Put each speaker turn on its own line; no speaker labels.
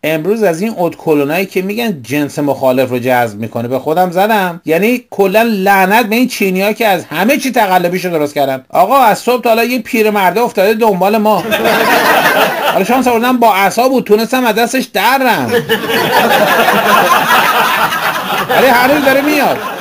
امروز از این ادکلونایی که میگن جنس مخالف رو جذب میکنه به خودم زدم. یعنی کلا لعنت به این چینی‌ها که از همه چی تقلبیشو درست کردن. آقا از صبح تا حالا یه پیرمرده افتاده دنبال ما. حالا شانس آوردم با عصا بود تونستم از دستش درم. ولی هنوز داره میاد.